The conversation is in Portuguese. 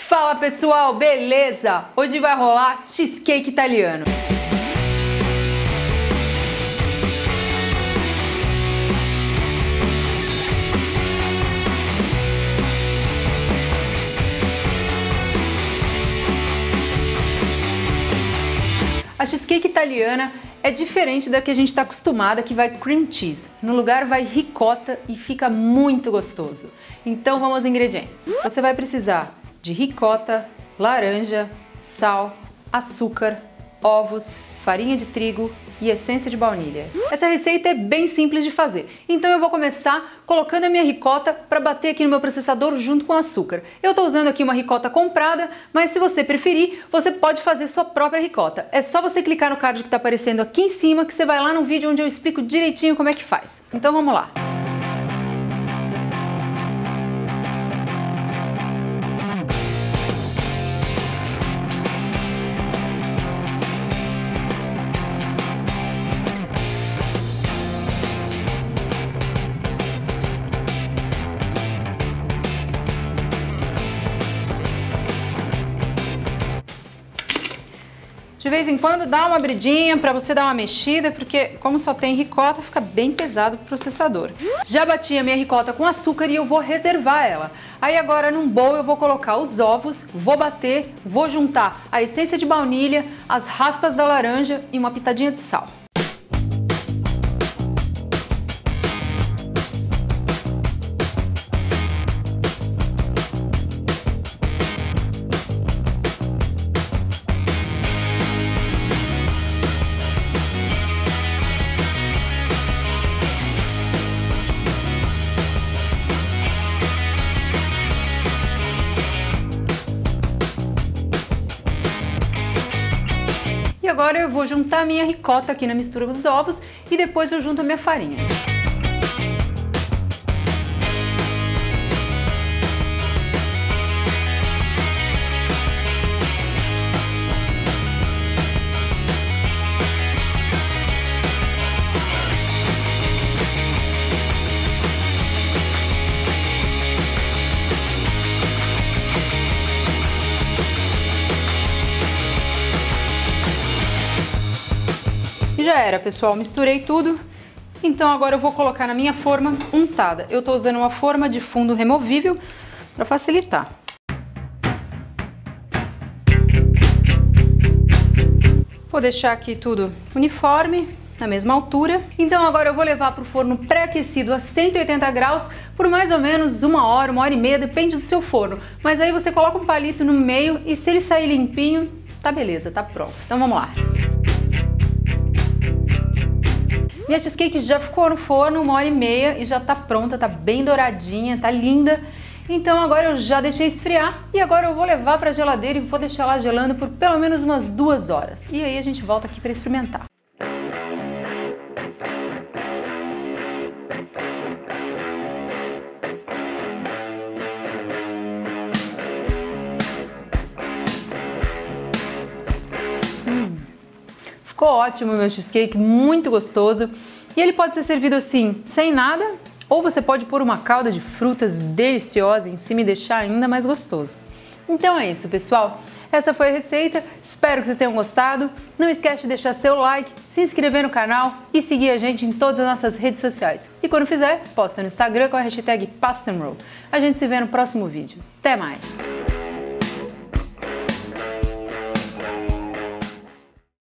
Fala pessoal, beleza? Hoje vai rolar cheesecake italiano. A cheesecake italiana é diferente da que a gente está acostumada, que vai cream cheese. No lugar vai ricota e fica muito gostoso. Então vamos aos ingredientes. Você vai precisar de ricota, laranja, sal, açúcar, ovos, farinha de trigo e essência de baunilha. Essa receita é bem simples de fazer, então eu vou começar colocando a minha ricota para bater aqui no meu processador junto com o açúcar. Eu estou usando aqui uma ricota comprada, mas se você preferir, você pode fazer sua própria ricota. É só você clicar no card que está aparecendo aqui em cima que você vai lá no vídeo onde eu explico direitinho como é que faz. Então vamos lá! De vez em quando dá uma abridinha para você dar uma mexida, porque como só tem ricota, fica bem pesado pro processador. Já bati a minha ricota com açúcar e eu vou reservar ela. Aí agora num bowl eu vou colocar os ovos, vou bater, vou juntar a essência de baunilha, as raspas da laranja e uma pitadinha de sal. E agora eu vou juntar a minha ricota aqui na mistura dos ovos e depois eu junto a minha farinha. E já era, pessoal, misturei tudo. Então agora eu vou colocar na minha forma untada. Eu tô usando uma forma de fundo removível para facilitar. Vou deixar aqui tudo uniforme, na mesma altura. Então agora eu vou levar para o forno pré-aquecido a 180 graus por mais ou menos 1 hora, 1 hora e meia, depende do seu forno. Mas aí você coloca um palito no meio e se ele sair limpinho, tá beleza, tá pronto. Então vamos lá. Minha cheesecake já ficou no forno 1 hora e meia e já tá pronta, tá bem douradinha, tá linda. Então agora eu já deixei esfriar e agora eu vou levar para a geladeira e vou deixar lá gelando por pelo menos umas 2 horas. E aí a gente volta aqui para experimentar. Ficou ótimo o meu cheesecake, muito gostoso. E ele pode ser servido assim, sem nada, ou você pode pôr uma calda de frutas deliciosa em cima e deixar ainda mais gostoso. Então é isso, pessoal. Essa foi a receita, espero que vocês tenham gostado. Não esquece de deixar seu like, se inscrever no canal e seguir a gente em todas as nossas redes sociais. E quando fizer, posta no Instagram com a hashtag PastaNRoll. A gente se vê no próximo vídeo. Até mais!